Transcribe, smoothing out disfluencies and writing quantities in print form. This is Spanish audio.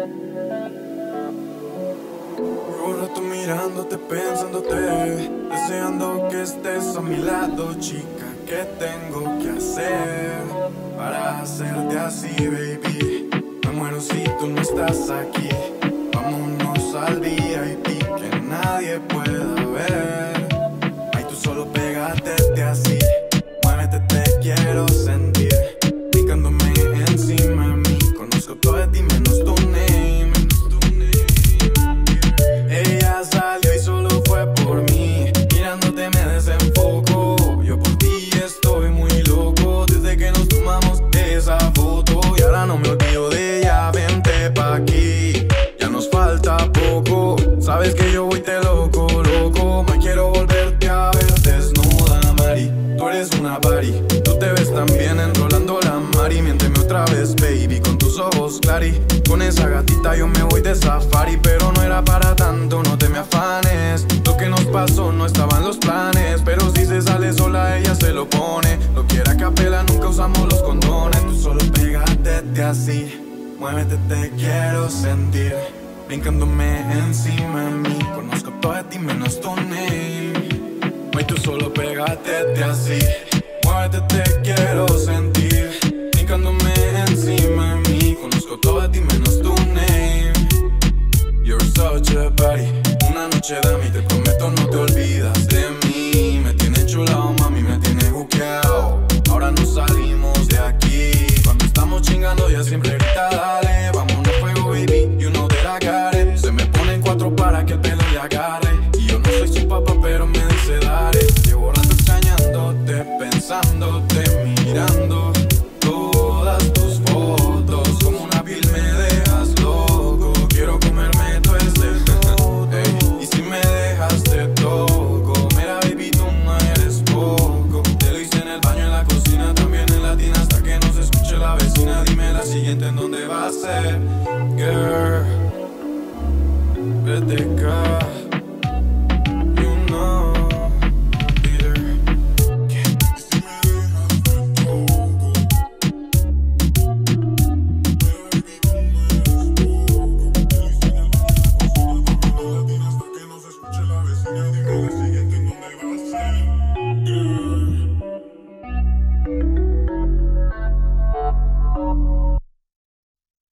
Un rato mirándote, pensándote, deseando que estés a mi lado, chica. ¿Qué tengo que hacer para hacerte así, baby? Me muero si tú no estás aquí. Vámonos al VIP, que nadie pueda ver. Ay, tú solo pégate así. Muévete, te quiero sentir. Picándome encima de mí. Conozco todo de ti menos tu name. Ella salió y solo fue por mí. Mirándote me desenfoco. Yo por ti estoy muy loco. Desde que nos tomamos esa foto. Y ahora no me olvido de ella. Vente pa' aquí, ya nos falta poco. Sabes que yo voy te loco, loco. Me quiero volverte a ver desnuda, Mari. Tú eres una party. Tú te ves tan bien enrolando la mari. Miénteme otra vez, baby, con tus ojos clari. Con esa gatita yo me voy de safari. Pero no era para tanto, no te me afanes. Lo que nos pasó no estaba en los planes. Pero si se sale sola ella se lo pone. Lo quiera a capela, nunca usamos los condones. Tú solo pégate así. Muévete, te quiero sentir. Brincándome encima de mí. Conozco todo de ti menos tu name. Ay, tú solo pégate así. Muévete, te quiero sentir. Brincándome encima de mí. Conozco todo de ti menos tu name. You're such a body. Una noche de mí, te prometo no te olvidas de mí. Me tiene chulao, mami, me tiene buqueado. Ahora no salimos de aquí. Cuando estamos chingando ya siempre grita dale. Vámonos fuego, baby, you know that I got it. Se me ponen cuatro para que el pelo le agarre. Y yo no soy su papá pero me dice dale. Llevo rato extrañándote, pensándote, mirando todas tus fotos. Como una piel me dejas loco. Quiero comerme todo ese foto. Hey, y si me dejas te toco. Mira, baby, tú no eres poco. Te lo hice en el baño, en la cocina, también en la tina. Hasta que nos escuche la vecina. Dime la siguiente en dónde va a ser, girl. Vete, girl.